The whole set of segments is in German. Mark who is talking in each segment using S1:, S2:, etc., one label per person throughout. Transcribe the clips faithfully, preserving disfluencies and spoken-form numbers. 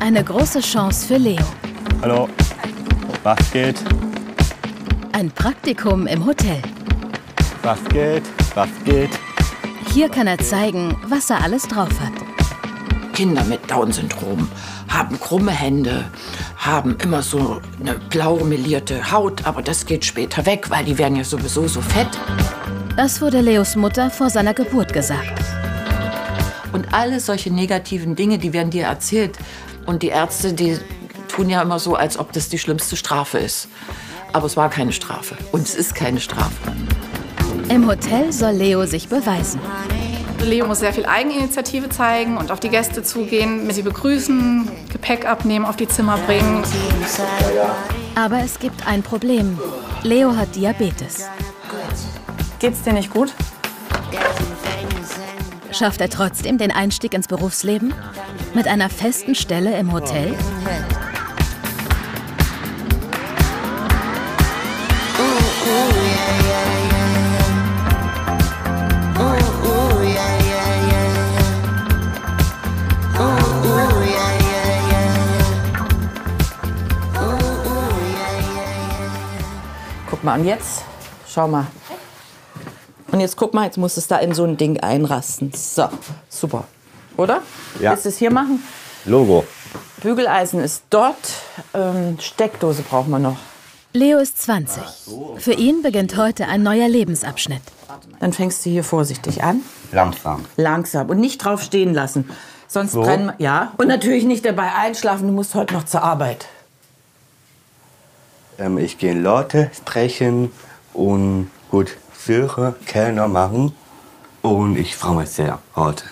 S1: Eine große Chance für Leo.
S2: Hallo, was geht?
S1: Ein Praktikum im Hotel.
S2: Was geht? Was geht?
S1: Hier kann er zeigen, was er alles drauf hat.
S3: Kinder mit Down-Syndrom haben krumme Hände, haben immer so eine blau melierte Haut, aber das geht später weg, weil die werden ja sowieso so fett.
S1: Das wurde Leos Mutter vor seiner Geburt gesagt.
S3: Und alle solche negativen Dinge, die werden dir erzählt. Und die Ärzte, die tun ja immer so, als ob das die schlimmste Strafe ist. Aber es war keine Strafe. Und es ist keine Strafe.
S1: Im Hotel soll Leo sich beweisen.
S4: Leo muss sehr viel Eigeninitiative zeigen und auf die Gäste zugehen, mit sie begrüßen, Gepäck abnehmen, auf die Zimmer bringen.
S1: Aber es gibt ein Problem. Leo hat Diabetes.
S4: Geht's dir nicht gut?
S1: Schafft er trotzdem den Einstieg ins Berufsleben? Mit einer festen Stelle im Hotel?
S3: Guck mal, und jetzt, schau mal. Und jetzt guck mal, jetzt muss es da in so ein Ding einrasten. So, super. Oder?
S2: Ja.
S3: Willst du es hier machen?
S2: Logo.
S3: Bügeleisen ist dort. Ähm, Steckdose brauchen wir noch.
S1: Leo ist zwanzig. Für ihn beginnt heute ein neuer Lebensabschnitt.
S3: Dann fängst du hier vorsichtig an.
S2: Langsam.
S3: Langsam. Und nicht drauf stehen lassen. Sonst
S2: So?
S3: brennen wir. Ja. Und natürlich nicht dabei einschlafen. Du musst heute noch zur Arbeit.
S2: Ähm, ich gehe Leute sprechen und gut Führer, Kellner machen. Und ich freue mich sehr heute.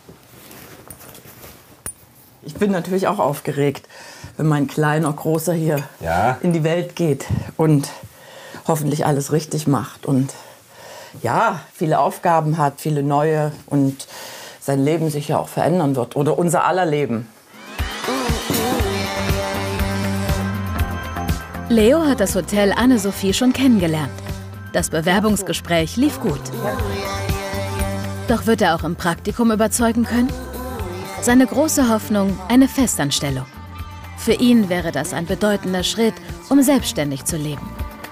S3: Ich bin natürlich auch aufgeregt, wenn mein kleiner Großer hier
S2: Ja.
S3: in die Welt geht und hoffentlich alles richtig macht und ja, viele Aufgaben hat, viele neue und sein Leben sich ja auch verändern wird oder unser aller Leben.
S1: Leo hat das Hotel Anne-Sophie schon kennengelernt. Das Bewerbungsgespräch lief gut. Doch wird er auch im Praktikum überzeugen können? Seine große Hoffnung, eine Festanstellung. Für ihn wäre das ein bedeutender Schritt, um selbstständig zu leben.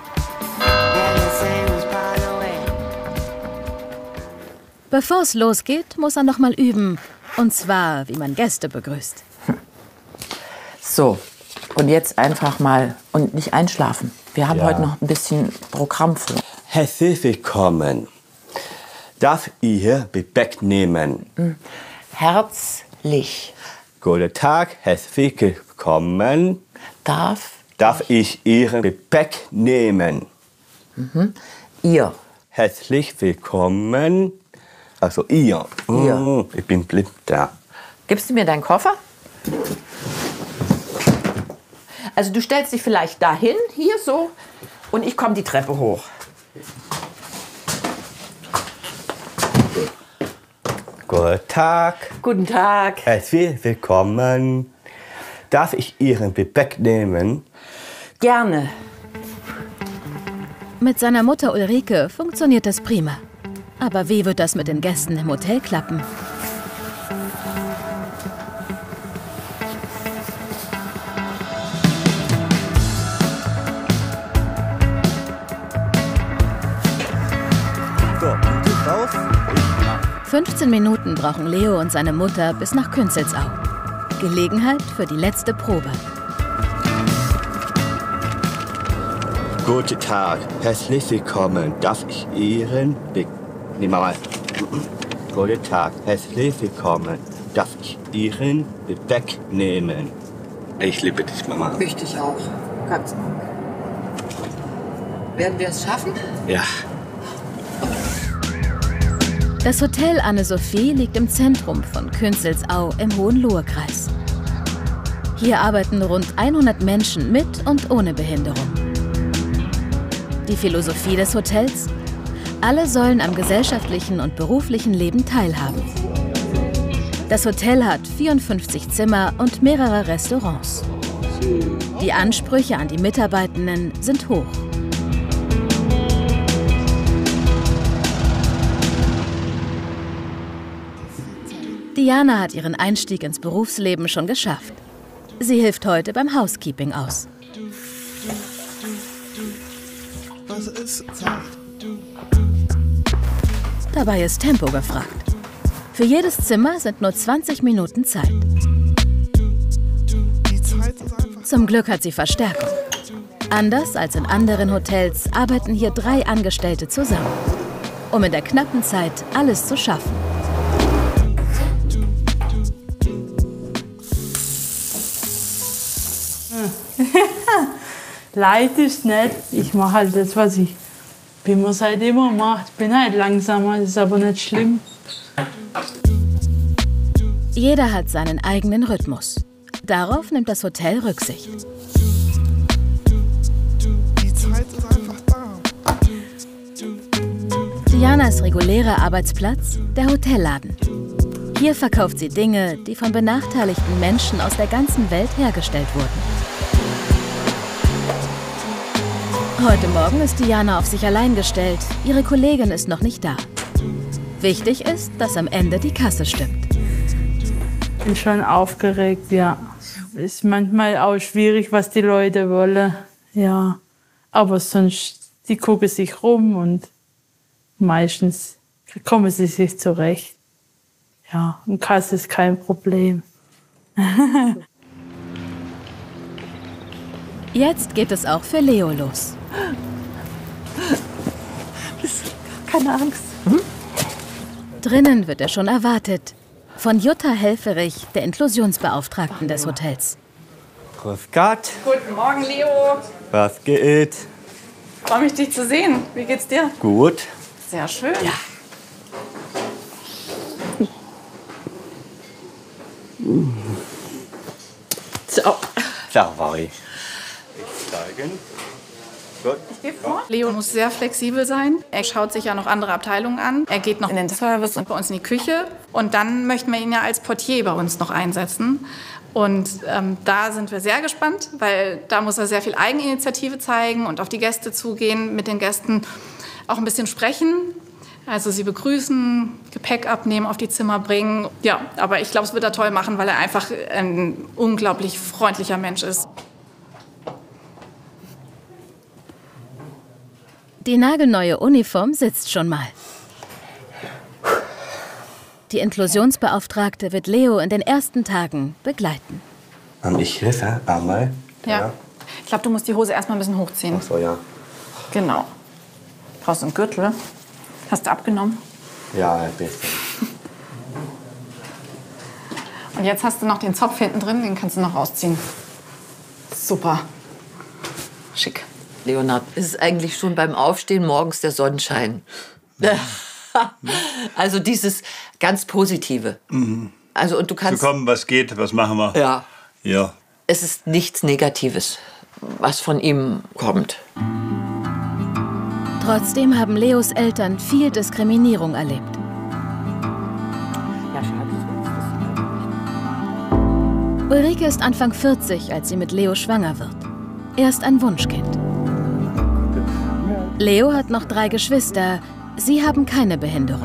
S1: Bevor es losgeht, muss er noch mal üben. Und zwar, wie man Gäste begrüßt.
S3: So, und jetzt einfach mal und nicht einschlafen. Wir haben
S2: Ja.
S3: heute noch ein bisschen Programm vor.
S2: Herzlich willkommen. Darf ich Ihr Gepäck nehmen?
S3: Herzlich
S2: Guten Tag, herzlich willkommen.
S3: darf
S2: Darf ich Ihren Gepäck nehmen?
S3: ihr.
S2: Herzlich willkommen. Also ihr.
S3: Ihr.
S2: Mm, ich bin blind da.
S3: Gibst du mir deinen Koffer? Also du stellst dich vielleicht dahin, hier so, und ich komme die Treppe hoch.
S2: Guten Tag.
S3: Guten Tag.
S2: Herzlich willkommen. Darf ich Ihren Gepäck nehmen?
S3: Gerne.
S1: Mit seiner Mutter Ulrike funktioniert das prima. Aber wie wird das mit den Gästen im Hotel klappen?
S2: So, und du raus?
S1: fünfzehn Minuten brauchen Leo und seine Mutter bis nach Künzelsau. Gelegenheit für die letzte Probe.
S2: Guten Tag, herzlich willkommen. Darf ich Ihren Be nee, Mama. Guten Tag, herzlich willkommen. Darf ich Ihren Gepäck nehmen? Ich liebe dich, Mama.
S3: Ich dich auch. Ganz. Werden wir es schaffen?
S2: Ja.
S1: Das Hotel Anne-Sophie liegt im Zentrum von Künzelsau im Hohenlohe-Kreis. Hier arbeiten rund hundert Menschen mit und ohne Behinderung. Die Philosophie des Hotels? Alle sollen am gesellschaftlichen und beruflichen Leben teilhaben. Das Hotel hat vierundfünfzig Zimmer und mehrere Restaurants. Die Ansprüche an die Mitarbeitenden sind hoch. Diana hat ihren Einstieg ins Berufsleben schon geschafft. Sie hilft heute beim Housekeeping aus.
S5: Was ist Zeit?
S1: Dabei ist Tempo gefragt. Für jedes Zimmer sind nur zwanzig Minuten Zeit.
S5: Die Zeit ist einfach.
S1: Zum Glück hat sie Verstärkung. Anders als in anderen Hotels arbeiten hier drei Angestellte zusammen, um in der knappen Zeit alles zu schaffen.
S6: Leid ist nicht. Ich mache halt das, was ich, wie man es halt immer macht. Ich bin halt langsamer, das ist aber nicht schlimm.
S1: Jeder hat seinen eigenen Rhythmus. Darauf nimmt das Hotel Rücksicht.
S5: Die Zeit ist einfach da.
S1: Dianas regulärer Arbeitsplatz, der Hotelladen. Hier verkauft sie Dinge, die von benachteiligten Menschen aus der ganzen Welt hergestellt wurden. Heute Morgen ist Diana auf sich allein gestellt. Ihre Kollegin ist noch nicht da. Wichtig ist, dass am Ende die Kasse stimmt.
S6: Ich bin schon aufgeregt, ja. Ist manchmal auch schwierig, was die Leute wollen. Ja, aber sonst, die gucken sich rum und meistens kommen sie sich zurecht. Ja, und Kasse ist kein Problem.
S1: Jetzt geht es auch für Leo los.
S3: Keine Angst. Hm?
S1: Drinnen wird er schon erwartet. Von Jutta Helferich, der Inklusionsbeauftragten des Hotels.
S2: Grüß Gott.
S4: Guten Morgen, Leo.
S2: Was geht?
S4: Freue mich, dich zu sehen. Wie geht's dir?
S2: Gut.
S4: Sehr schön. Ja.
S3: So.
S2: Sorry. Ich zeigen. Gut.
S4: Leo muss sehr flexibel sein. Er schaut sich ja noch andere Abteilungen an. Er geht noch in den Service und bei uns in die Küche. Und dann möchten wir ihn ja als Portier bei uns noch einsetzen. Und ähm, da sind wir sehr gespannt, weil da muss er sehr viel Eigeninitiative zeigen und auf die Gäste zugehen, mit den Gästen auch ein bisschen sprechen. Also sie begrüßen, Gepäck abnehmen, auf die Zimmer bringen. Ja, aber ich glaube, es wird er toll machen, weil er einfach ein unglaublich freundlicher Mensch ist.
S1: Die nagelneue Uniform sitzt schon mal. Die Inklusionsbeauftragte wird Leo in den ersten Tagen begleiten.
S2: Und ich helfe einmal.
S4: Ja. ja. Ich glaube, du musst die Hose erstmal ein bisschen hochziehen.
S2: Ach so, ja.
S4: Genau. Brauchst du einen Gürtel? Hast du abgenommen?
S2: Ja, ein bisschen.
S4: Und jetzt hast du noch den Zopf hinten drin, den kannst du noch rausziehen. Super. Schick.
S3: Leonhard, es ist eigentlich schon beim Aufstehen morgens der Sonnenschein. Also dieses ganz Positive.
S7: Mhm.
S3: Also und du kannst.
S7: Zu kommen, was geht, was machen wir?
S3: Ja.
S7: Ja.
S3: Es ist nichts Negatives, was von ihm kommt.
S1: Trotzdem haben Leos Eltern viel Diskriminierung erlebt.
S3: Ja, schade.
S1: Ulrike ist Anfang vierzig, als sie mit Leo schwanger wird. Er ist ein Wunschkind. Leo hat noch drei Geschwister. Sie haben keine Behinderung.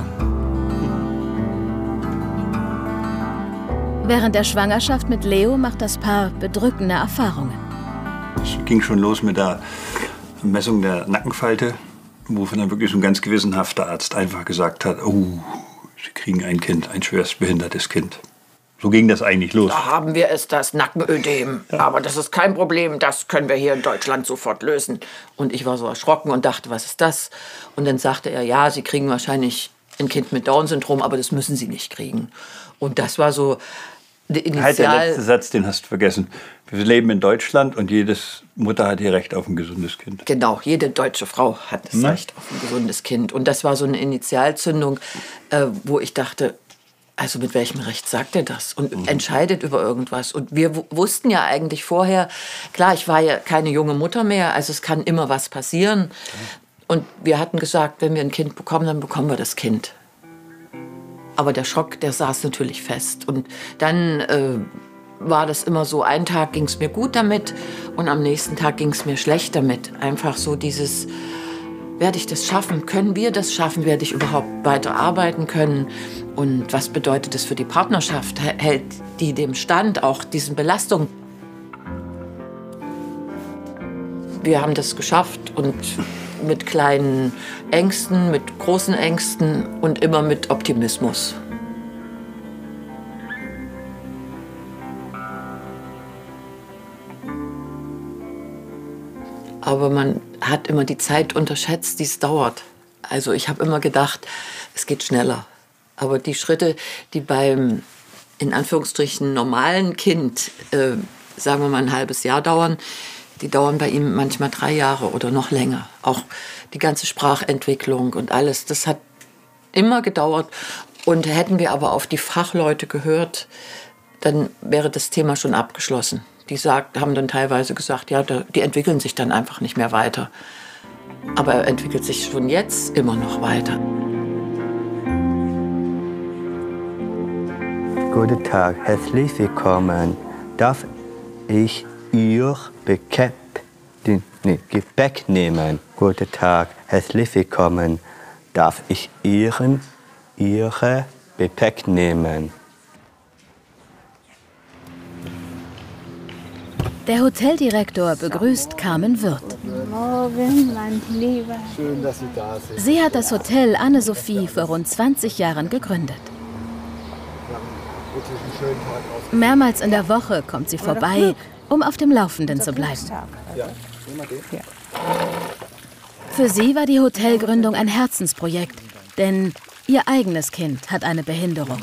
S1: Während der Schwangerschaft mit Leo macht das Paar bedrückende Erfahrungen.
S7: Es ging schon los mit der Messung der Nackenfalte, wovon dann wirklich so ein ganz gewissenhafter Arzt einfach gesagt hat, oh, Sie kriegen ein Kind, ein schwerstbehindertes Kind. So ging das eigentlich los.
S3: Da haben wir es, das Nackenödem. Ja. Aber das ist kein Problem, das können wir hier in Deutschland sofort lösen. Und ich war so erschrocken und dachte, was ist das? Und dann sagte er, ja, Sie kriegen wahrscheinlich ein Kind mit Down-Syndrom, aber das müssen Sie nicht kriegen. Und das war so initial.
S7: Halt, der letzte Satz, den hast du vergessen. Wir leben in Deutschland und jede Mutter hat ihr Recht auf ein gesundes Kind.
S3: Genau, jede deutsche Frau hat das
S7: Na?
S3: Recht auf ein gesundes Kind. Und das war so eine Initialzündung, äh, wo ich dachte, also mit welchem Recht sagt er das und mhm. entscheidet über irgendwas? Und wir wussten ja eigentlich vorher, klar, ich war ja keine junge Mutter mehr, also es kann immer was passieren. Und wir hatten gesagt, wenn wir ein Kind bekommen, dann bekommen wir das Kind. Aber der Schock, der saß natürlich fest. Und dann äh, war das immer so, einen Tag ging es mir gut damit und am nächsten Tag ging es mir schlecht damit. Einfach so dieses, werde ich das schaffen? Können wir das schaffen? Werde ich überhaupt weiter arbeiten können? Und was bedeutet das für die Partnerschaft? Hält die dem Stand, auch diesen Belastungen? wir haben das geschafft und mit kleinen Ängsten, mit großen Ängsten und immer mit Optimismus. Aber man hat immer die Zeit unterschätzt, die es dauert. Also ich habe immer gedacht, es geht schneller. Aber die Schritte, die beim, in Anführungsstrichen, normalen Kind, äh, sagen wir mal ein halbes Jahr dauern, die dauern bei ihm manchmal drei Jahre oder noch länger. Auch die ganze Sprachentwicklung und alles, das hat immer gedauert. Und hätten wir aber auf die Fachleute gehört, dann wäre das Thema schon abgeschlossen. Die sagt, haben dann teilweise gesagt, ja, die entwickeln sich dann einfach nicht mehr weiter. Aber er entwickelt sich schon jetzt immer noch weiter.
S2: Guten Tag, herzlich willkommen. Darf ich Ihr Gepäck, nee, Gepäck nehmen? Guten Tag, herzlich willkommen. Darf ich Ihren, Ihre Gepäck nehmen?
S1: Der Hoteldirektor begrüßt Carmen Wirth.
S8: Guten Morgen, mein Lieber.
S5: Schön, dass Sie da sind.
S1: Sie hat das Hotel Anne-Sophie vor rund zwanzig Jahren gegründet.
S5: Wirklich einen schönen Tag aus.
S1: Mehrmals in der Woche kommt sie vorbei, um auf dem Laufenden zu bleiben.
S5: Ja, immer den.
S1: Für sie war die Hotelgründung ein Herzensprojekt, denn ihr eigenes Kind hat eine Behinderung.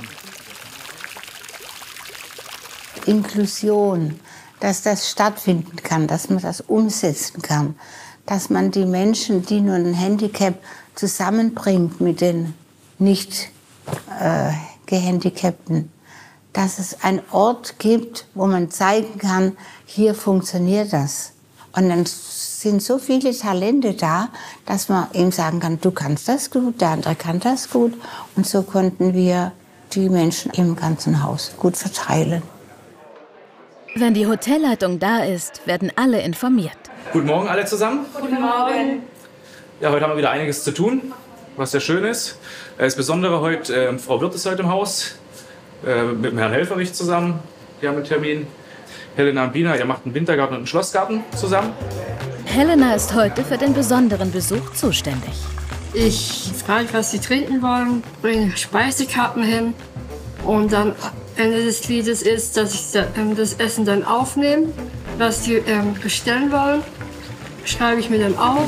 S8: Inklusion, dass das stattfinden kann, dass man das umsetzen kann, dass man die Menschen, die nur ein Handicap zusammenbringt mit den nicht äh, Gehandicapten, dass es einen Ort gibt, wo man zeigen kann, hier funktioniert das. Und dann sind so viele Talente da, dass man ihm sagen kann, du kannst das gut, der andere kann das gut. Und so konnten wir die Menschen im ganzen Haus gut verteilen.
S1: Wenn die Hotelleitung da ist, werden alle informiert.
S9: Guten Morgen alle zusammen.
S10: Guten Morgen.
S9: Ja, heute haben wir wieder einiges zu tun, was sehr schön ist. Das Besondere heute, äh, Frau Wirth ist heute im Haus, äh, mit dem Herrn Helferich zusammen. Die haben einen Termin. Helena und Bina, ihr macht einen Wintergarten und einen Schlossgarten zusammen.
S1: Helena ist heute für den besonderen Besuch zuständig.
S10: Ich frage, was sie trinken wollen, bringe Speisekarten hin und dann Ende des Liedes ist, dass ich das Essen dann aufnehme, was die ähm, bestellen wollen, schreibe ich mir dann auf.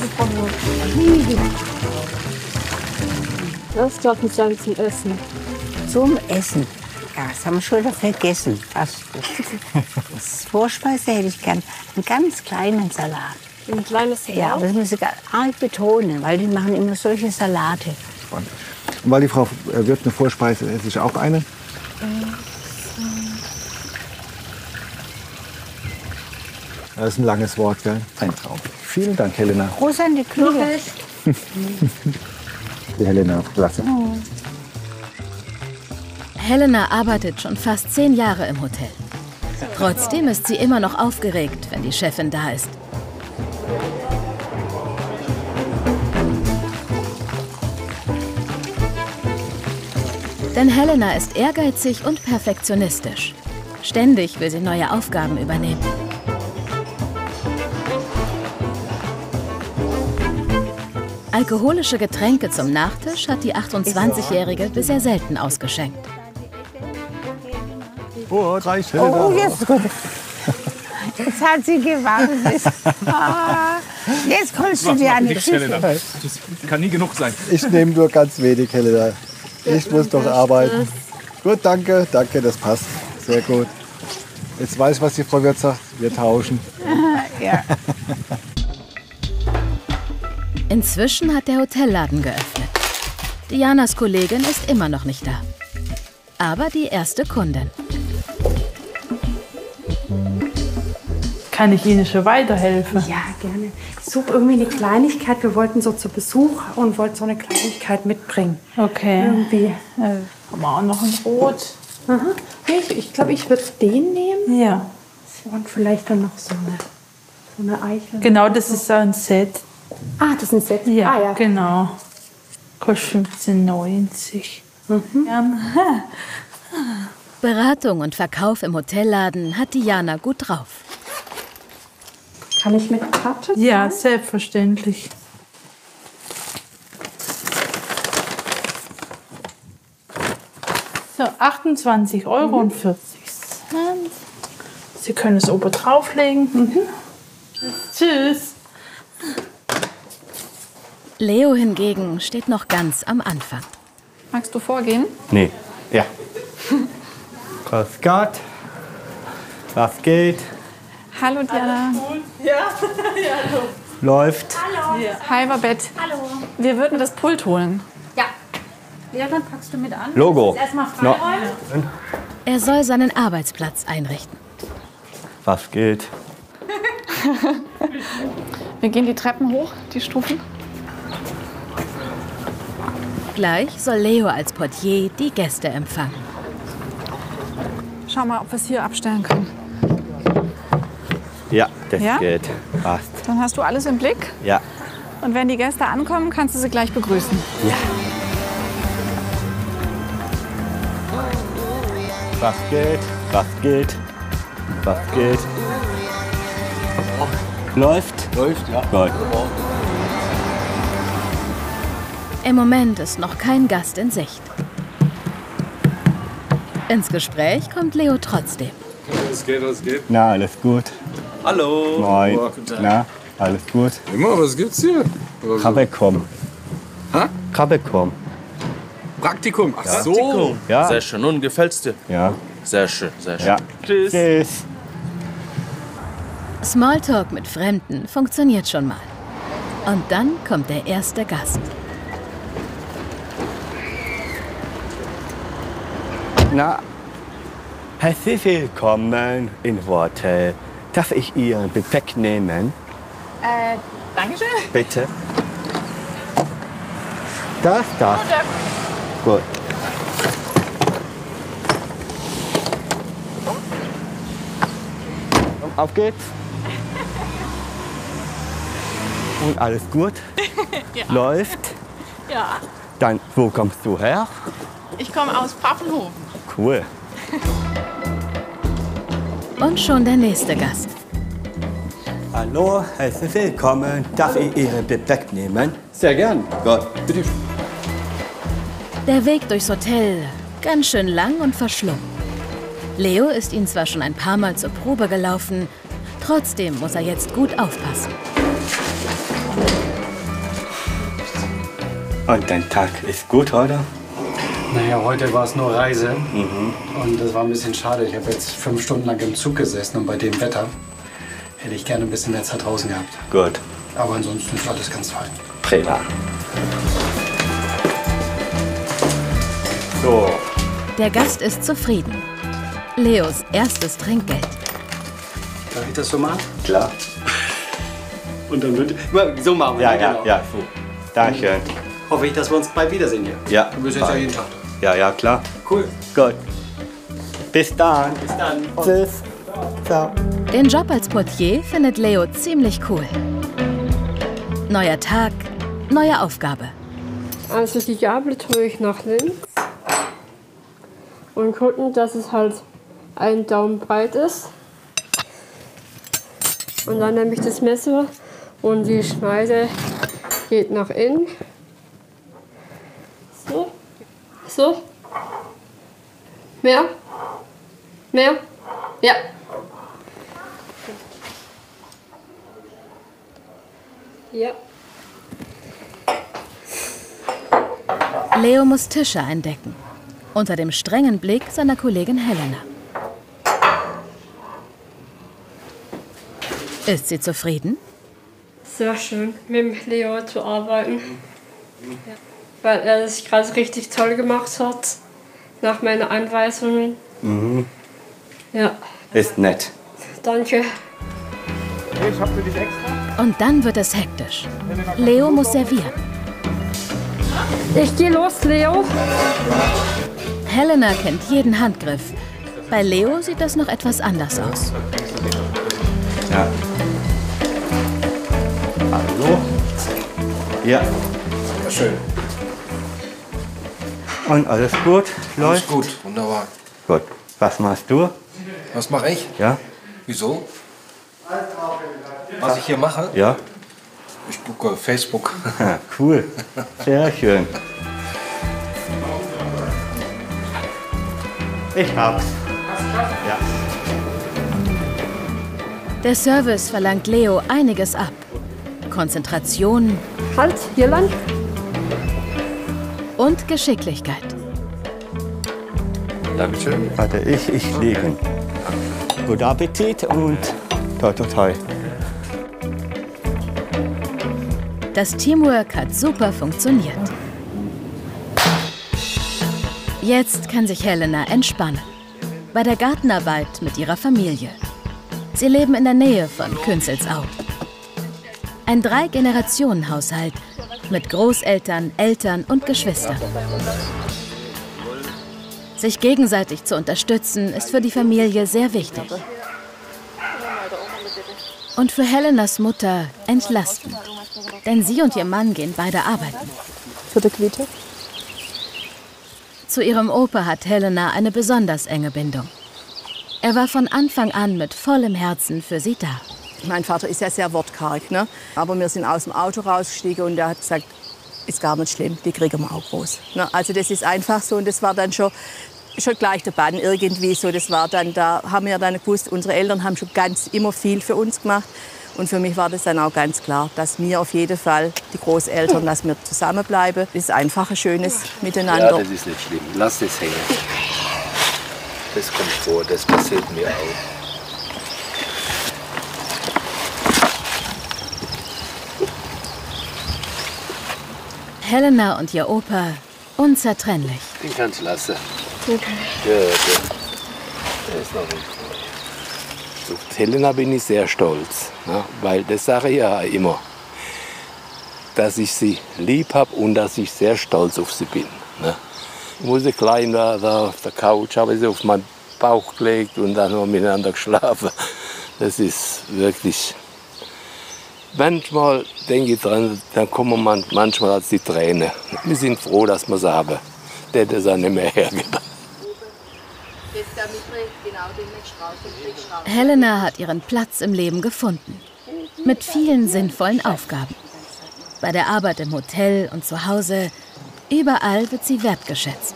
S11: Das darf nicht sein zum Essen.
S8: Zum Essen. Ja, das haben wir schon wieder vergessen. Fast. Als Vorspeise hätte ich gern einen ganz kleinen Salat.
S11: Ein kleines Salat?
S8: Ja, aber das müssen Sie arg betonen, weil die machen immer solche Salate.
S5: Und weil die Frau Wirth eine Vorspeise esse ich auch eine. Das ist ein langes Wort, gell? Ein Traum. Vielen Dank, Helena.
S8: Groß an die Knöchel.
S5: Die Helena, klasse.
S8: Oh.
S1: Helena arbeitet schon fast zehn Jahre im Hotel. Trotzdem ist sie immer noch aufgeregt, wenn die Chefin da ist. Denn Helena ist ehrgeizig und perfektionistisch. Ständig will sie neue Aufgaben übernehmen. Alkoholische Getränke zum Nachtisch hat die achtundzwanzigjährige bisher selten ausgeschenkt.
S5: Oh, drei Helena.
S8: Oh, jetzt gut. Jetzt hat sie gewartet. Ah, jetzt kommst du dir an die Küche.
S9: Das kann nie genug sein.
S5: Ich nehme nur ganz wenig, Helena. Ich muss doch arbeiten. Gut, danke, danke, das passt. Sehr gut. Jetzt weiß ich, was die Frau Wirth sagt. Wir tauschen.
S8: Ja.
S1: Inzwischen hat der Hotelladen geöffnet. Dianas Kollegin ist immer noch nicht da. Aber die erste Kundin.
S6: Kann ich Ihnen schon weiterhelfen?
S11: Ja, gerne. Ich suche irgendwie eine Kleinigkeit. Wir wollten so zu Besuch und wollten so eine Kleinigkeit mitbringen.
S6: Okay.
S11: Irgendwie.
S6: Äh, haben wir auch noch ein Rot?
S11: Aha. Ich glaube, ich, glaub, ich würde den nehmen.
S6: Ja.
S11: Und vielleicht dann noch so eine, so eine Eichel.
S6: Genau, das ist so ein Set.
S11: Ah, das ist ein Set?
S6: Ja,
S11: ah, ja.
S6: genau. Kostet fünfzehn neunzig.
S11: Mhm.
S1: Beratung und Verkauf im Hotelladen hat Diana gut drauf.
S11: Kann ich mit Karte?
S6: Ja, selbstverständlich. So, achtundzwanzig Euro und vierzig Cent. Sie können es oben drauflegen. Mhm. Tschüss.
S1: Leo hingegen steht noch ganz am Anfang.
S4: Magst du vorgehen?
S2: Nee. Ja. Grüß Gott. Was geht?
S4: Hallo Diana.
S6: Ja, ja, hallo.
S2: Läuft.
S11: Hallo.
S6: Ja.
S4: Hi Babette.
S11: Hallo.
S4: Wir würden das Pult holen.
S11: Ja. Ja, dann packst du mit an.
S2: Logo.
S11: Erstmal freiräumen.
S2: No.
S1: Er soll seinen Arbeitsplatz einrichten.
S2: Was geht?
S4: Wir gehen die Treppen hoch, die Stufen.
S1: Gleich soll Leo als Portier die Gäste empfangen.
S4: Schau mal, ob wir es hier abstellen können.
S2: Ja, das
S4: Ja?
S2: geht. Passt.
S4: Dann hast du alles im Blick.
S2: Ja.
S4: Und wenn die Gäste ankommen, kannst du sie gleich begrüßen.
S2: Ja. Was geht? Was geht? Was geht? Läuft?
S5: Läuft, ja.
S2: Gut.
S1: Im Moment ist noch kein Gast in Sicht. Ins Gespräch kommt Leo trotzdem.
S12: Was geht, was geht?
S2: Na, alles gut.
S12: Hallo.
S2: Moin.
S12: Oh, guten Tag.
S2: Na, alles gut.
S12: Immer, was gibt's hier?
S2: Kabekom.
S12: Hä?
S2: Kabekom.
S12: Praktikum. Ach
S2: Ja.
S12: so.
S2: Ja.
S13: Sehr schön. Und gefällt's dir?
S2: Ja.
S13: Sehr schön, sehr schön.
S2: Ja.
S13: Tschüss.
S2: Tschüss.
S1: Smalltalk mit Fremden funktioniert schon mal. Und dann kommt der erste Gast.
S2: Na, herzlich willkommen im Hotel. Darf ich Ihren Gepäck nehmen?
S4: Äh, Dankeschön.
S2: Bitte. Das, das. Gut. Auf geht's. Und alles gut?
S4: Ja.
S2: Läuft?
S4: Ja.
S2: Dann, wo kommst du her?
S4: Ich komme aus Pfaffenhofen.
S2: Cool.
S1: Und schon der nächste Gast.
S2: Hallo, herzlich willkommen. Darf ich Ihren Gepäck nehmen?
S5: Sehr gern.
S2: Gut. Bitte.
S1: Der Weg durchs Hotel ganz schön lang und verschlungen. Leo ist ihn zwar schon ein paar Mal zur Probe gelaufen, trotzdem muss er jetzt gut aufpassen.
S2: Und dein Tag ist gut heute?
S14: Naja, heute war es nur Reise.
S2: Mhm.
S14: Und das war ein bisschen schade. Ich habe jetzt fünf Stunden lang im Zug gesessen und bei dem Wetter hätte ich gerne ein bisschen mehr Zeit draußen gehabt.
S2: Gut.
S14: Aber ansonsten ist alles ganz fein.
S2: Prima. So.
S1: Der Gast ist zufrieden. Leos erstes Trinkgeld.
S14: Darf ich das so machen?
S2: Klar.
S14: Und dann wird. So machen wir
S2: Ja,
S14: ne?
S2: ja,
S14: Genau.
S2: ja, so. Danke.
S14: Hoffe ich, dass wir uns bald wiedersehen hier.
S2: Ja.
S14: Du bist jetzt ja
S2: bye.
S14: jeden Tag da.
S2: Ja, ja, klar.
S14: Cool.
S2: Gut. Bis dann.
S14: Bis dann.
S2: Tschüss. Ciao.
S1: Den Job als Portier findet Leo ziemlich cool. Neuer Tag, neue Aufgabe.
S10: Also die Gabel tue ich nach links und gucken, dass es halt ein Daumen breit ist. Und dann nehme ich das Messer und die Schneide geht nach innen. So. So. Mehr. Mehr. Ja. Ja.
S1: Leo muss Tische eindecken. Unter dem strengen Blick seiner Kollegin Helena. Ist sie zufrieden?
S10: Sehr schön, mit dem Leo zu arbeiten. Ja. Weil er das gerade richtig toll gemacht hat. Nach meinen Anweisungen.
S2: Mhm.
S10: Ja,
S2: Ist nett.
S10: danke.
S12: Ich hab für dich extra.
S1: Und dann wird es hektisch. Leo muss servieren.
S10: Ich gehe los, Leo.
S1: Helena kennt jeden Handgriff. Bei Leo sieht das noch etwas anders aus.
S2: Ja. Hallo. Ja.
S12: Ja, schön.
S2: Und alles gut? Läuft?
S12: Alles gut, wunderbar.
S2: Gut. Was machst du?
S12: Was mache ich?
S2: Ja?
S12: Wieso? Was ich hier mache?
S2: Ja.
S12: Ich gucke Facebook.
S2: Cool. Sehr schön. Ich hab's. Ja.
S1: Der Service verlangt Leo einiges ab. Konzentration.
S10: Halt, hier lang.
S1: Und Geschicklichkeit.
S2: Dankeschön. Warte, ich, ich liegen. Guten Appetit und toi toi toi.
S1: Das Teamwork hat super funktioniert. Jetzt kann sich Helena entspannen. Bei der Gartenarbeit mit ihrer Familie. Sie leben in der Nähe von Künzelsau. Ein Drei-Generationen-Haushalt mit Großeltern, Eltern und Geschwistern. Sich gegenseitig zu unterstützen, ist für die Familie sehr wichtig. Und für Helenas Mutter entlastend. Denn sie und ihr Mann gehen beide arbeiten.
S15: Für die Quitte?
S1: Zu ihrem Opa hat Helena eine besonders enge Bindung. Er war von Anfang an mit vollem Herzen für sie da.
S15: Mein Vater ist ja sehr wortkarg, ne? Aber wir sind aus dem Auto rausgestiegen und er hat gesagt, ist gar nicht schlimm, die kriegen wir auch groß. Ne? Also das ist einfach so und das war dann schon, schon gleich der Bann irgendwie so. Das war dann, da haben wir dann gewusst, unsere Eltern haben schon ganz immer viel für uns gemacht. Und für mich war das dann auch ganz klar, dass wir auf jeden Fall, die Großeltern, dass wir zusammenbleiben. Das ist einfach ein schönes Miteinander.
S16: Ja, das ist nicht schlimm. Lass das hängen. Das kommt vor, das passiert mir auch.
S1: Helena und ihr Opa unzertrennlich.
S16: Den kannst du lassen.
S10: Okay.
S16: Ja, der, der ist noch nicht voll. Auf Helena bin ich sehr stolz, ne? Weil das sage ich ja immer, dass ich sie lieb habe und dass ich sehr stolz auf sie bin. Ne? Ich musste klein da, da auf der Couch, habe sie auf meinen Bauch gelegt und dann haben wir miteinander geschlafen. Das ist wirklich. Manchmal denke ich dran, dann kommen man manchmal als die Tränen. Wir sind froh, dass wir es haben. Der hätte es auch nicht mehr hergegeben.
S1: Helena hat ihren Platz im Leben gefunden. Mit vielen sinnvollen Aufgaben. Bei der Arbeit im Hotel und zu Hause, überall wird sie wertgeschätzt.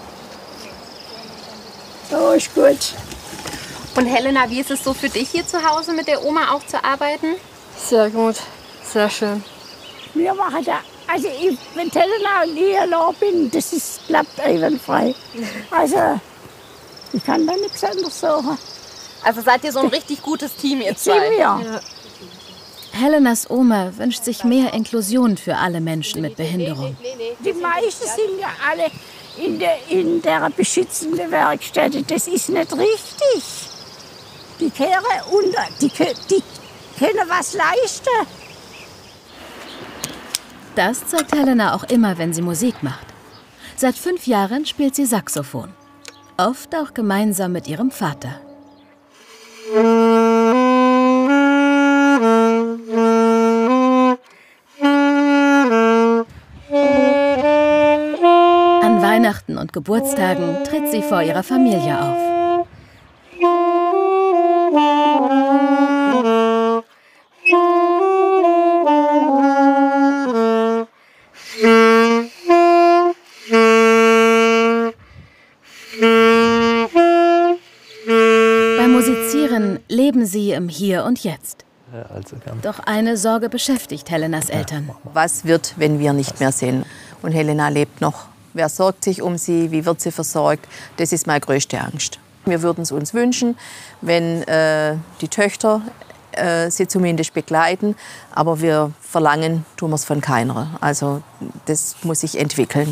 S10: Oh, ist gut.
S17: Und Helena, wie ist es so für dich hier zu Hause mit der Oma auch zu arbeiten?
S10: Sehr gut, sehr schön.
S18: Wir machen da, also ich, wenn Helena und ich allein bin, das ist, klappt einwandfrei. Also ich kann da nichts anderes sagen.
S17: Also seid ihr so ein richtig gutes Team, ihr zwei?
S18: Team, ja.
S17: Ja.
S1: Helenas Oma wünscht sich mehr Inklusion für alle Menschen mit Behinderung.
S18: Die meisten sind ja alle in der, in der beschützenden Werkstätte. Das ist nicht richtig. Die kehren unter, die, die können was leisten.
S1: Das zeigt Helena auch immer, wenn sie Musik macht. Seit fünf Jahren spielt sie Saxophon. Oft auch gemeinsam mit ihrem Vater. An Weihnachten und Geburtstagen tritt sie vor ihrer Familie auf. Beim Musizieren leben sie im Hier und Jetzt. Doch eine Sorge beschäftigt Helenas Eltern.
S15: Was wird, wenn wir nicht mehr sind? Und Helena lebt noch. Wer sorgt sich um sie? Wie wird sie versorgt? Das ist meine größte Angst. Wir würden es uns wünschen, wenn äh, die Töchter äh, sie zumindest begleiten. Aber wir verlangen, tun wir es von keiner. Also das muss sich entwickeln.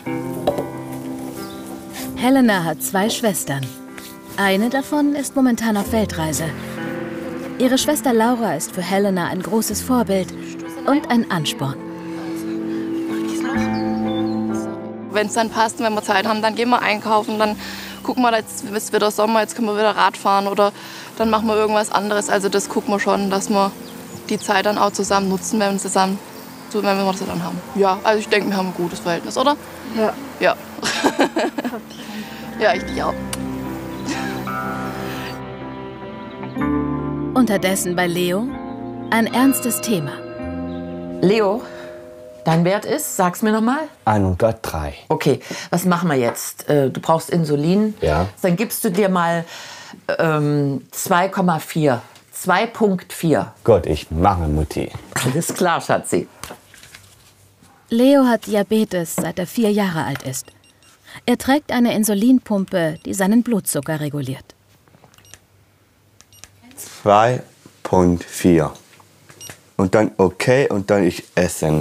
S1: Helena hat zwei Schwestern. Eine davon ist momentan auf Weltreise. Ihre Schwester Laura ist für Helena ein großes Vorbild und ein Ansporn.
S19: Wenn es dann passt, wenn wir Zeit haben, dann gehen wir einkaufen, dann gucken wir, jetzt ist wieder Sommer, jetzt können wir wieder Rad fahren oder dann machen wir irgendwas anderes. Also das gucken wir schon, dass wir die Zeit dann auch zusammen nutzen, wenn wir zusammen, so, wenn wir das dann haben. Ja, also ich denke, wir haben ein gutes Verhältnis, oder?
S10: Ja.
S19: Ja. Ja, ich dich auch.
S1: Unterdessen bei Leo. Ein ernstes Thema.
S3: Leo, dein Wert ist, sag's mir noch mal.
S2: hundertdrei.
S3: Okay, was machen wir jetzt? Äh, Du brauchst Insulin.
S2: Ja.
S3: Dann gibst du dir mal ähm, zwei Komma vier. zwei Komma vier.
S2: Gut, ich mache, Mutti.
S3: Alles klar, Schatzi.
S1: Leo hat Diabetes, seit er vier Jahre alt ist. Er trägt eine Insulinpumpe, die seinen Blutzucker reguliert.
S2: zwei Komma vier. Und dann okay und dann ich essen.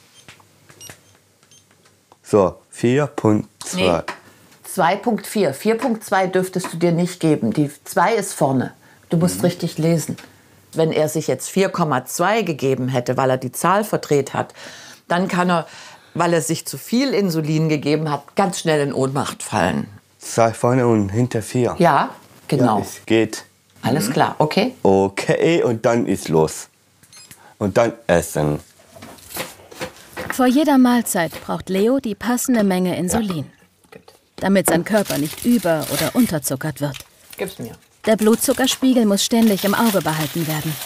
S2: So, vier Komma zwei.
S3: Nee, zwei Komma vier. vier Komma zwei dürftest du dir nicht geben. Die zwei ist vorne. Du musst mhm. richtig lesen. Wenn er sich jetzt vier Komma zwei gegeben hätte, weil er die Zahl verdreht hat, dann kann er, weil er sich zu viel Insulin gegeben hat, ganz schnell in Ohnmacht fallen.
S2: Zwei vorne und hinter vier.
S3: Ja, genau.
S2: Ja, es geht.
S3: Alles klar, okay?
S2: Okay, und dann ist los. Und dann essen.
S1: Vor jeder Mahlzeit braucht Leo die passende Menge Insulin, damit sein Körper nicht über- oder unterzuckert wird.
S3: Gib's mir.
S1: Der Blutzuckerspiegel muss ständig im Auge behalten werden.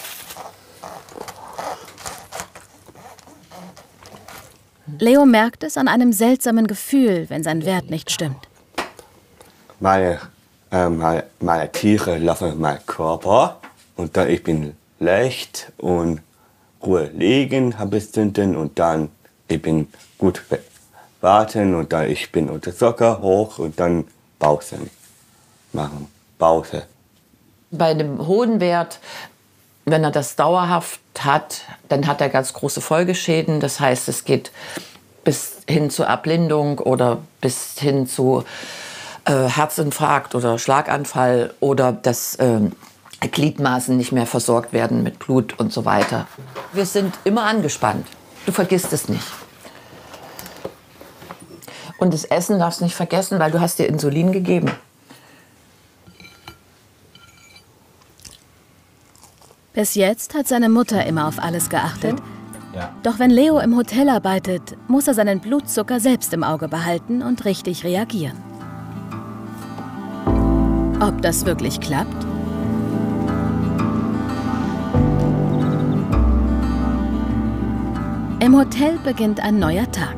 S1: Leo merkt es an einem seltsamen Gefühl, wenn sein Wert nicht stimmt.
S2: Meine, äh, meine, meine Tiere laufen meinen Körper und dann ich bin leicht und Ruhe liegen ein bisschen und dann ich bin gut warten und dann ich bin unter Zucker hoch und dann Pause machen. Pause.
S3: Bei einem hohen Wert, wenn er das dauerhaft hat, dann hat er ganz große Folgeschäden. Das heißt, es geht bis hin zu Erblindung oder bis hin zu äh, Herzinfarkt oder Schlaganfall oder dass äh, Gliedmaßen nicht mehr versorgt werden mit Blut und so weiter. Wir sind immer angespannt. Du vergisst es nicht. Und das Essen darfst du nicht vergessen, weil du hast dir Insulin gegeben.
S1: Bis jetzt hat seine Mutter immer auf alles geachtet.
S2: Ja.
S1: Doch wenn Leo im Hotel arbeitet, muss er seinen Blutzucker selbst im Auge behalten und richtig reagieren. Ob das wirklich klappt? Im Hotel beginnt ein neuer Tag.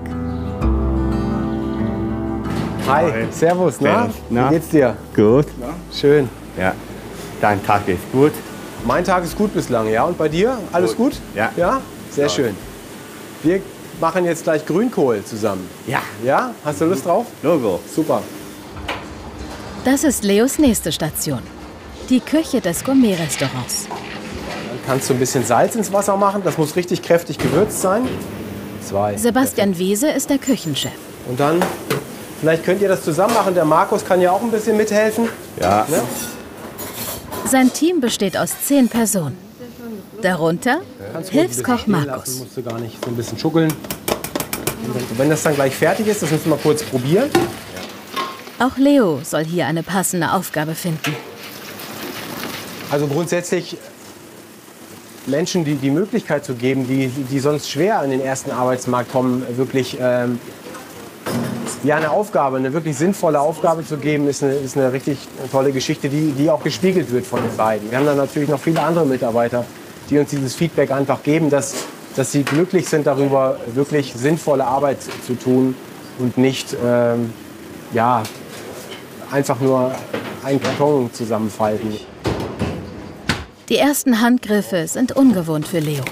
S5: Hi, servus, na?
S2: Na?
S5: Wie geht's dir?
S2: Gut.
S5: Schön.
S2: Ja, dein Tag ist gut.
S5: Mein Tag ist gut bislang, ja. Und bei dir? Alles gut?
S2: Ja.
S5: Ja? Sehr
S2: Toll.
S5: schön. Wir machen jetzt gleich Grünkohl zusammen.
S2: Ja.
S5: Ja? Hast du Lust drauf?
S2: Logo.
S5: Super.
S1: Das ist Leos nächste Station. Die Küche des Gourmet-Restaurants.
S5: Dann kannst du ein bisschen Salz ins Wasser machen. Das muss richtig kräftig gewürzt sein. Zwei.
S1: Sebastian Wiese ist der Küchenchef.
S5: Und dann, vielleicht könnt ihr das zusammen machen. Der Markus kann ja auch ein bisschen mithelfen.
S2: Ja.
S5: Ne?
S1: Sein Team besteht aus zehn Personen. Darunter
S5: Kannst du ein
S1: Hilfskoch
S5: bisschen stehen lassen,
S1: Markus.
S5: musst du gar nicht so ein bisschen schuckeln. Und wenn das dann gleich fertig ist, das müssen wir mal kurz probieren.
S1: Auch Leo soll hier eine passende Aufgabe finden.
S5: Also grundsätzlich Menschen die, die Möglichkeit zu geben, die, die sonst schwer an den ersten Arbeitsmarkt kommen, wirklich ähm, ja, eine Aufgabe, eine wirklich sinnvolle Aufgabe zu geben, ist eine, ist eine richtig tolle Geschichte, die, die auch gespiegelt wird von den beiden. Wir haben dann natürlich noch viele andere Mitarbeiter, die uns dieses Feedback einfach geben, dass, dass sie glücklich sind darüber, wirklich sinnvolle Arbeit zu tun und nicht ähm, ja, einfach nur einen Karton zusammenfalten.
S1: Die ersten Handgriffe sind ungewohnt für Leo.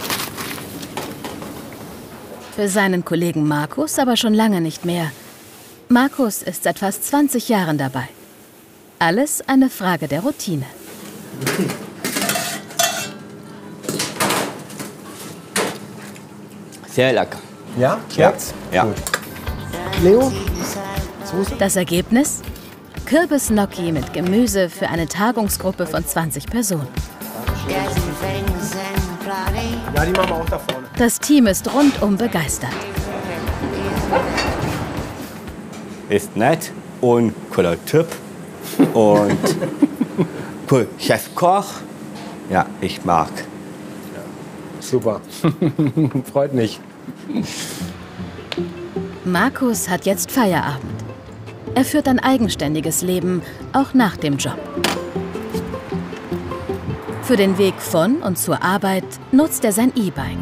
S1: Für seinen Kollegen Markus aber schon lange nicht mehr. Markus ist seit fast zwanzig Jahren dabei. Alles eine Frage der Routine.
S2: Sehr lecker.
S5: Ja? Schmeckt's?
S2: Ja.
S5: Gut. Leo?
S1: Das Ergebnis? Kürbis-Gnocchi mit Gemüse für eine Tagungsgruppe von zwanzig Personen.
S5: Ja, die machen wir auch da vorne.
S1: Das Team ist rundum begeistert.
S2: Ist nett und cooler Typ und cool Chefkoch. Ja, ich mag.
S5: Super. Freut mich.
S1: Markus hat jetzt Feierabend. Er führt ein eigenständiges Leben, auch nach dem Job. Für den Weg von und zur Arbeit nutzt er sein E-Bike.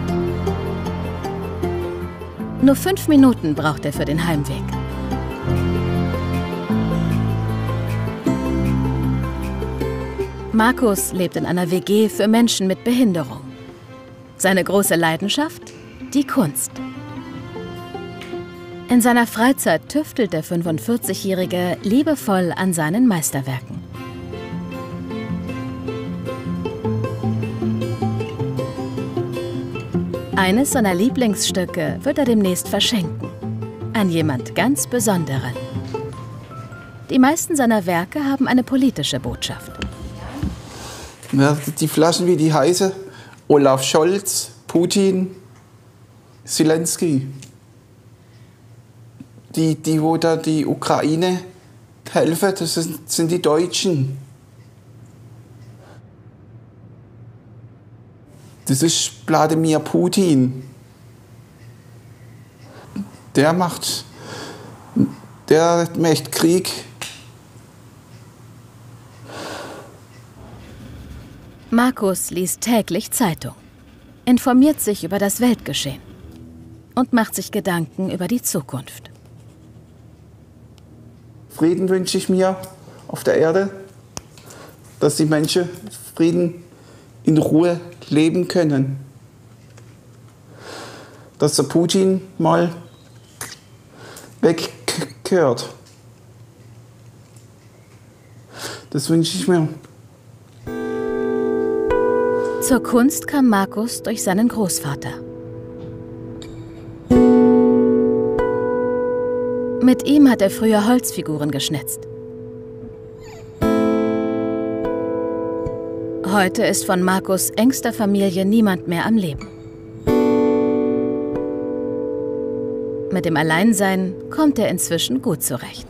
S1: Nur fünf Minuten braucht er für den Heimweg. Markus lebt in einer W G für Menschen mit Behinderung. Seine große Leidenschaft? Die Kunst. In seiner Freizeit tüftelt der fünfundvierzigjährige liebevoll an seinen Meisterwerken. Eines seiner Lieblingsstücke wird er demnächst verschenken. An jemand ganz Besonderen. Die meisten seiner Werke haben eine politische Botschaft.
S20: Ja, die Flaschen, wie die heißen, Olaf Scholz, Putin, Zelensky. Die, die, wo da die Ukraine helfen, das sind, sind die Deutschen. Das ist Wladimir Putin. Der macht, der macht Krieg.
S1: Markus liest täglich Zeitung, informiert sich über das Weltgeschehen und macht sich Gedanken über die Zukunft.
S20: Frieden wünsche ich mir auf der Erde, dass die Menschen Frieden in Ruhe leben können. Dass der Putin mal weggehört. Das wünsche ich mir.
S1: Zur Kunst kam Markus durch seinen Großvater. Mit ihm hat er früher Holzfiguren geschnitzt. Heute ist von Markus' engster Familie niemand mehr am Leben. Mit dem Alleinsein kommt er inzwischen gut zurecht.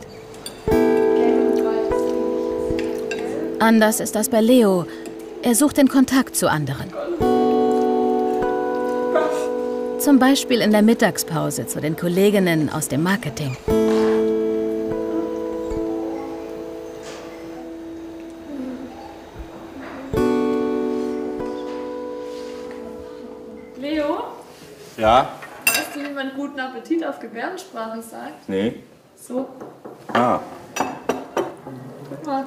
S1: Anders ist das bei Leo. Er sucht den Kontakt zu anderen. Zum Beispiel in der Mittagspause zu den Kolleginnen aus dem Marketing.
S21: Leo?
S2: Ja?
S21: Weißt du, wie man guten Appetit auf Gebärdensprache sagt?
S2: Nee.
S21: So.
S2: Ah.
S21: Guck mal.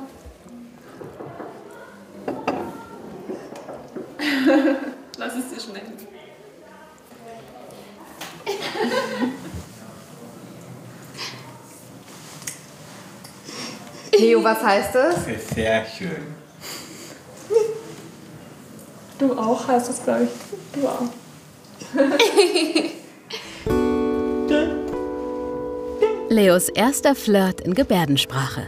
S21: Lass es dir schmecken.
S22: Leo, was heißt das?
S2: Sehr schön.
S21: Du auch heißt es, glaube ich. Du auch.
S1: Leos erster Flirt in Gebärdensprache.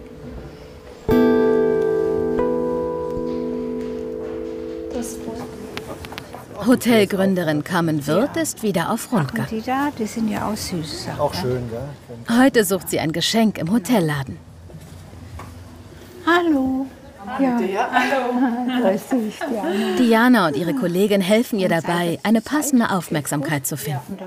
S1: Hotelgründerin Carmen Wirth ist wieder auf Rundgang.
S8: Die da, die sind ja auch süß.
S22: Auch schön, gell?
S1: Heute sucht sie ein Geschenk im Hotelladen.
S8: Hallo.
S21: Ja. Ja.
S8: Hallo. Grüß dich, Diana.
S1: Diana und ihre Kollegin helfen ihr dabei, eine passende Aufmerksamkeit zu finden.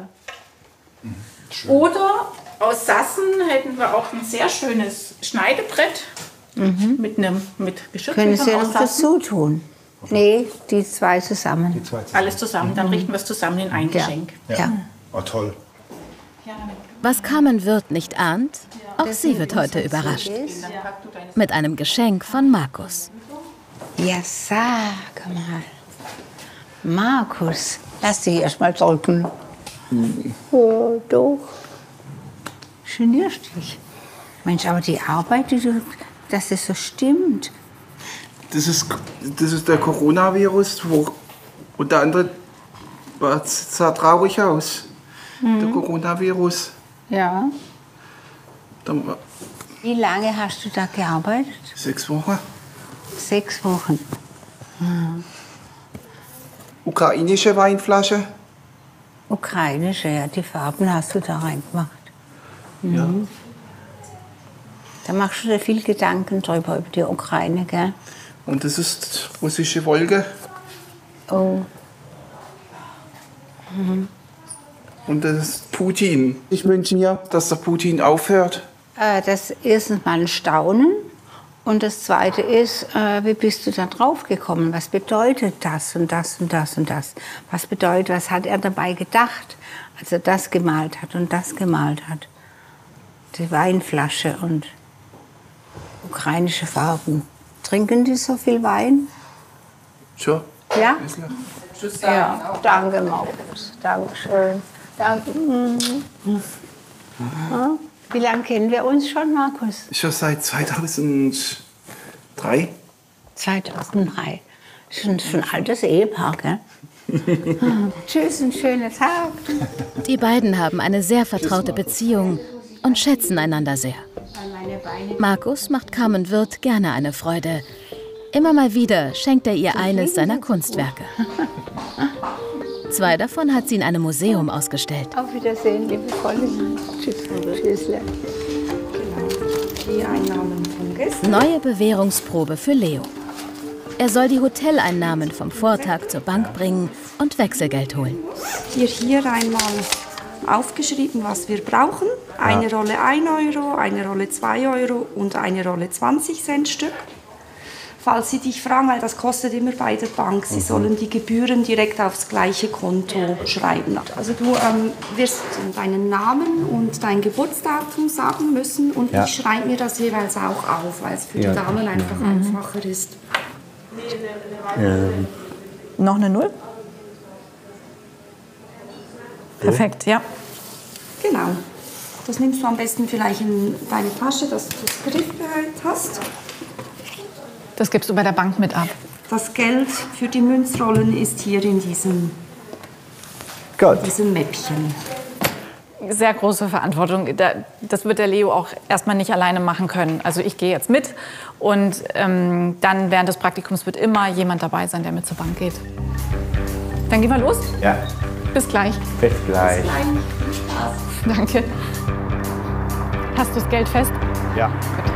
S4: Oder aus Sassen hätten wir auch ein sehr schönes Schneidebrett
S8: Mhm.
S4: mit einem mit Geschirr.
S8: Können Sie noch dazu tun? Nee, die zwei zusammen.
S22: Die zwei
S4: Alles zusammen, dann richten wir es zusammen in ein
S8: Ja.
S4: Geschenk.
S8: Ja.
S22: Oh, toll.
S1: Was Carmen Wirth nicht ahnt, auch sie wird heute überrascht. Mit einem Geschenk von Markus.
S8: Ja, sag mal. Markus, lass dich erst mal drücken. Oh, doch. Genierst dich. Mensch, aber die Arbeit, die du, dass das so stimmt.
S20: Das ist, das ist der Coronavirus, wo unter anderem sah traurig aus.
S8: Mhm.
S20: Der Coronavirus.
S8: Ja.
S20: Dann,
S8: Wie lange hast du da gearbeitet?
S20: sechs Wochen.
S8: Sechs Wochen. Mhm.
S20: Ukrainische Weinflasche.
S8: Ukrainische, ja, die Farben hast du da reingemacht. Mhm.
S20: Ja.
S8: Da machst du dir viel Gedanken drüber, über die Ukraine, gell?
S20: Und das ist russische Wolke.
S8: Oh. Mhm.
S20: Und das ist Putin. Ich wünsche mir, dass der Putin aufhört.
S8: Äh, das ist erstens mal ein Staunen Und das Zweite ist, äh, wie bist du da drauf gekommen? Was bedeutet das und das und das und das? Was bedeutet, was hat er dabei gedacht, als er das gemalt hat und das gemalt hat? Die Weinflasche und ukrainische Farben. Trinken die so viel Wein?
S13: Schon.
S8: Ja? Ja, danke, Markus. Dankeschön. Danke. Mhm. Ja. Wie lange kennen wir uns schon, Markus?
S22: Schon seit zweitausenddrei.
S8: zweitausenddrei. Schon, schon ein altes Ehepaar, gell? Tschüss, einen schönen Tag.
S1: Die beiden haben eine sehr vertraute Beziehung und schätzen einander sehr. Markus macht Carmen Wirth gerne eine Freude. Immer mal wieder schenkt er ihr eines seiner Kunstwerke. Zwei davon hat sie in einem Museum ausgestellt.
S8: Auf Wiedersehen, liebe Freunde. Tschüss. Tschüssle.
S11: Die Einnahmen vom Gästen.
S1: Neue Bewährungsprobe für Leo. Er soll die Hoteleinnahmen vom Vortag zur Bank bringen und Wechselgeld holen.
S11: Dir hier einmal aufgeschrieben, was wir brauchen. Eine
S2: Ja.
S11: Rolle ein Euro, eine Rolle zwei Euro und eine Rolle zwanzig Cent Stück. Falls Sie dich fragen, weil das kostet immer bei der Bank, Sie
S2: Mhm.
S11: sollen die Gebühren direkt aufs gleiche Konto schreiben. Also du ähm, wirst deinen Namen und dein Geburtsdatum sagen müssen und
S2: Ja.
S11: ich schreibe mir das jeweils auch auf, weil es für
S2: Ja.
S11: die Damen einfach
S2: Mhm.
S11: einfacher ist.
S2: Ähm,
S7: Noch eine Null? Perfekt, ja.
S11: Genau. Das nimmst du am besten vielleicht in deine Tasche, dass du das griffbereit hast.
S7: Das gibst du bei der Bank mit ab.
S11: Das Geld für die Münzrollen ist hier in diesem,
S2: Gut.
S11: diesem Mäppchen.
S7: Sehr große Verantwortung. Da- Das wird der Leo auch erstmal nicht alleine machen können. Also ich gehe jetzt mit und ähm, dann während des Praktikums wird immer jemand dabei sein, der mit zur Bank geht. Dann gehen wir los.
S2: Ja,
S7: Bis gleich.
S2: bis gleich.
S7: Danke. Hast du das Geld fest?
S2: Ja.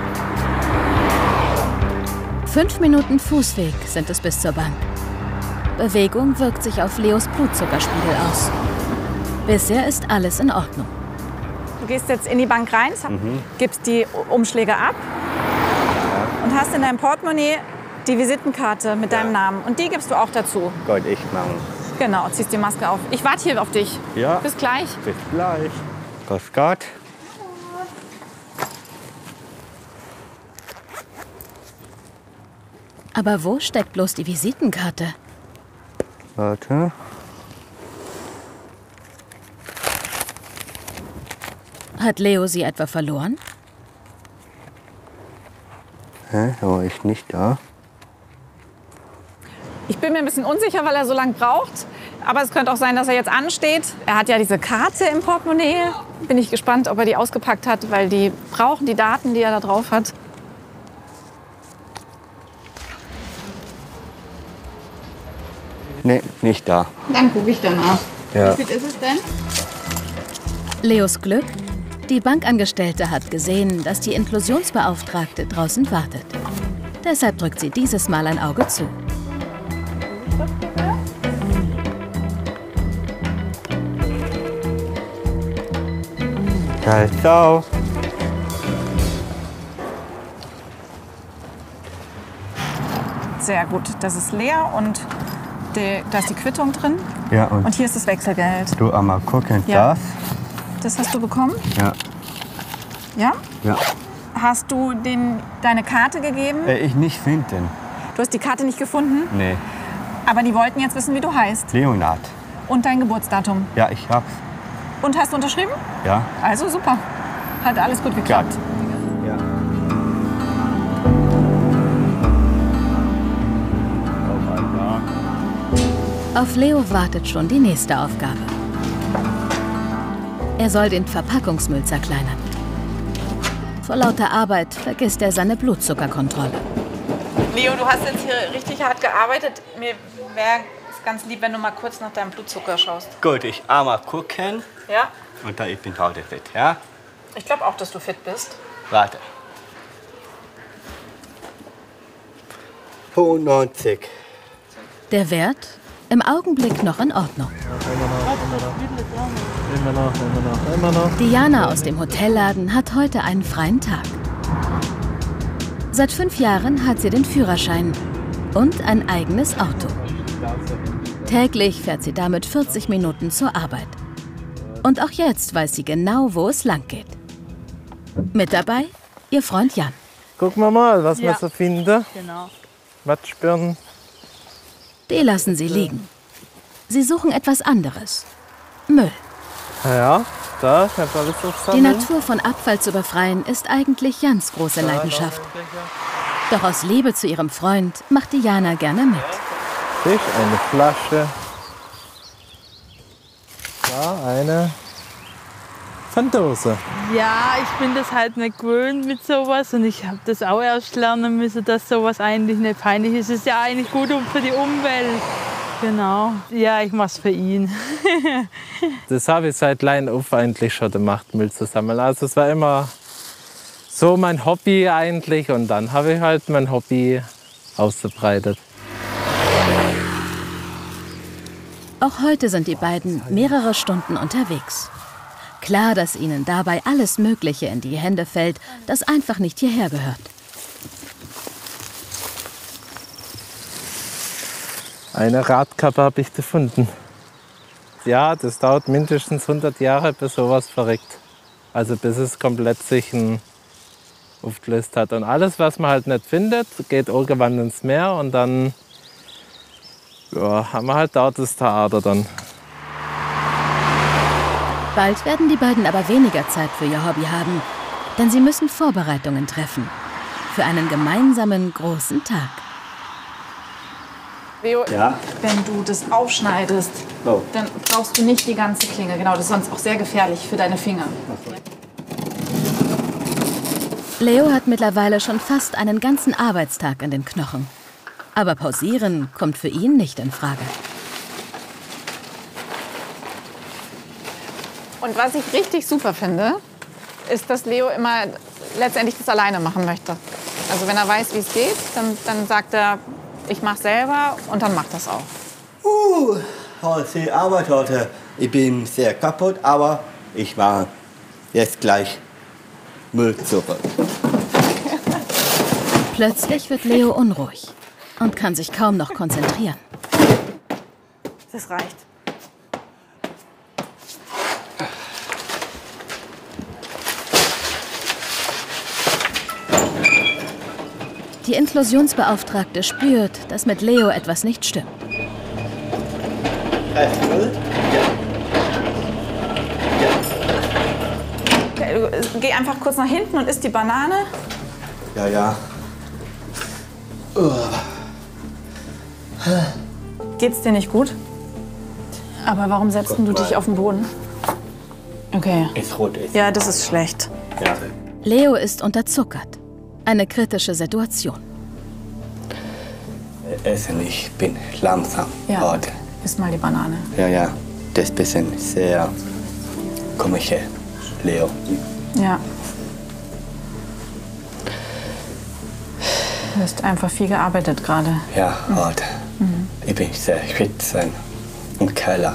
S1: Fünf Minuten Fußweg sind es bis zur Bank. Bewegung wirkt sich auf Leos Blutzuckerspiegel aus. Bisher ist alles in Ordnung.
S7: Du gehst jetzt in die Bank rein,
S2: Mhm.
S7: gibst die Umschläge ab und hast in deinem Portemonnaie die Visitenkarte mit deinem Namen. Und die gibst du auch dazu.
S2: Gut, ich mache.
S7: Genau, ziehst die Maske auf. Ich warte hier auf dich.
S2: Ja.
S7: Bis gleich.
S2: Bis gleich. Grüß Gott.
S1: Aber wo steckt bloß die Visitenkarte?
S2: Warte.
S1: Hat Leo sie etwa verloren?
S2: Hä, da war ich nicht da.
S7: Ich bin mir ein bisschen unsicher, weil er so lange braucht. Aber es könnte auch sein, dass er jetzt ansteht. Er hat ja diese Karte im Portemonnaie. Bin ich gespannt, ob er die ausgepackt hat, weil die brauchen die Daten, die er da drauf hat.
S2: Nee, nicht da.
S4: Dann gucke ich danach.
S2: Ja.
S4: Wie viel ist es denn?
S1: Leos Glück? Die Bankangestellte hat gesehen, dass die Inklusionsbeauftragte draußen wartet. Deshalb drückt sie dieses Mal ein Auge zu.
S2: Ciao.
S7: Sehr gut. Das ist leer und die, da ist die Quittung drin.
S2: Ja, und,
S7: Und hier ist das Wechselgeld.
S2: du einmal gucken,
S7: Ja.
S2: das?
S7: Das hast du bekommen?
S2: Ja.
S7: Ja?
S2: Ja.
S7: Hast du den, deine Karte gegeben?
S2: Äh, ich nicht finden.
S7: Du hast die Karte nicht gefunden,
S2: Nee.
S7: aber die wollten jetzt wissen, wie du heißt.
S2: Leonard.
S7: Und dein Geburtsdatum.
S2: Ja, ich hab's.
S7: Und hast du unterschrieben?
S2: Ja.
S7: Also super. Hat alles gut geklappt.
S2: Ja.
S1: Auf Leo wartet schon die nächste Aufgabe. Er soll den Verpackungsmüll zerkleinern. Vor lauter Arbeit vergisst er seine Blutzuckerkontrolle.
S7: Leo, du hast jetzt hier richtig hart gearbeitet. Mir wäre es ganz lieb, wenn du mal kurz nach deinem Blutzucker schaust.
S2: Gut, ich einmal gucken
S7: Ja?
S2: und dann ich bin heute fit, ja?
S7: Ich glaube auch, dass du fit bist.
S2: Warte. fünfundneunzig.
S1: Der Wert? Im Augenblick noch in Ordnung.
S9: Immer noch, immer noch, immer noch.
S1: Diana aus dem Hotelladen hat heute einen freien Tag. Seit fünf Jahren hat sie den Führerschein und ein eigenes Auto. Täglich fährt sie damit vierzig Minuten zur Arbeit. Und auch jetzt weiß sie genau, wo es lang geht. Mit dabei ihr Freund Jan.
S6: Gucken wir mal, was
S1: Ja.
S6: wir so finden.
S1: Genau.
S6: Wattspirnen.
S1: Die lassen sie liegen. Sie suchen etwas anderes. Müll.
S6: Ja, da ist nicht alles
S1: Die
S6: aufsammeln.
S1: Natur von Abfall zu befreien ist eigentlich Jans große Leidenschaft. Doch aus Liebe zu ihrem Freund macht Diana gerne mit.
S6: Fisch, eine Flasche. Da eine Pfanddose.
S9: Ja, ich bin das halt nicht gewöhnt mit sowas und ich habe das auch erst lernen müssen, dass sowas eigentlich nicht peinlich ist. Es ist ja eigentlich gut für die Umwelt. Genau. Ja, ich mach's für ihn.
S6: Das habe ich seit klein auf eigentlich schon gemacht, Müll zu sammeln. Also es war immer so mein Hobby eigentlich und dann habe ich halt mein Hobby ausgebreitet.
S1: Auch heute sind die beiden mehrere Stunden unterwegs. Klar, dass ihnen dabei alles Mögliche in die Hände fällt, das einfach nicht hierher gehört.
S6: Eine Radkappe habe ich gefunden. Ja, das dauert mindestens hundert Jahre, bis sowas verreckt. Also bis es komplett sich ein aufgelöst hat. Und alles, was man halt nicht findet, geht irgendwann ins Meer und dann ja, haben wir halt dort das Theater dann.
S1: Bald werden die beiden aber weniger Zeit für ihr Hobby haben, denn sie müssen Vorbereitungen treffen. Für einen gemeinsamen großen Tag.
S7: Leo,
S2: Ja?
S7: wenn du das aufschneidest,
S2: Oh.
S7: dann brauchst du nicht die ganze Klinge. Genau, das ist sonst auch sehr gefährlich für deine Finger.
S1: Leo hat mittlerweile schon fast einen ganzen Arbeitstag in den Knochen. Aber pausieren kommt für ihn nicht in Frage.
S7: Und was ich richtig super finde, ist, dass Leo immer letztendlich das alleine machen möchte. Also wenn er weiß, wie es geht, dann, dann sagt er, ich mach selber und dann macht das auch.
S2: Uh, heute Arbeit heute. Ich bin sehr kaputt, aber ich mache jetzt gleich Müll zurück.
S1: Plötzlich wird Leo unruhig und kann sich kaum noch konzentrieren.
S7: Das reicht.
S1: Die Inklusionsbeauftragte spürt, dass mit Leo etwas nicht stimmt.
S7: Okay, du, geh einfach kurz nach hinten und isst die Banane.
S2: Ja, ja. Uh.
S7: Geht's dir nicht gut? Aber warum setzt du dich auf den Boden? Okay.
S2: Ist rot. Ist.
S7: Ja, das ist schlecht.
S2: Ja.
S1: Leo ist unterzuckert. Eine kritische Situation.
S2: Essen, ich bin langsam
S7: Ja.
S2: heute.
S7: Iss mal die Banane.
S2: Ja, ja. Das ist ein bisschen sehr komisch, Leo.
S7: Ja. Du hast einfach viel gearbeitet gerade.
S2: Ja, heute.
S7: Mhm.
S2: Ich bin sehr schwitzen im Keller.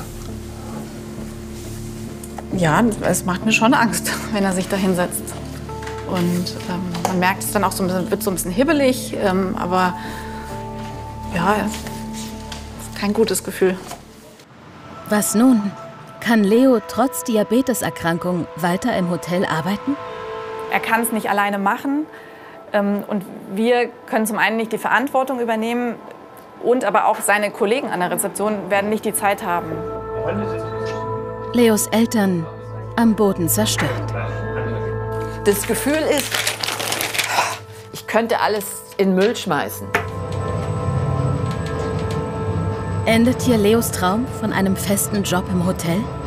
S7: Ja, es macht mir schon Angst, wenn er sich da hinsetzt. Und ähm, man merkt es dann auch so ein bisschen, wird so ein bisschen hibbelig, ähm, aber ja, ist kein gutes Gefühl.
S1: Was nun? Kann Leo trotz Diabeteserkrankung weiter im Hotel arbeiten?
S7: Er kann es nicht alleine machen ähm, und wir können zum einen nicht die Verantwortung übernehmen und aber auch seine Kollegen an der Rezeption werden nicht die Zeit haben.
S1: Leos Eltern am Boden zerstört.
S3: Das Gefühl ist, ich könnte alles in Müll schmeißen.
S1: Endet hier Leos Traum von einem festen Job im Hotel?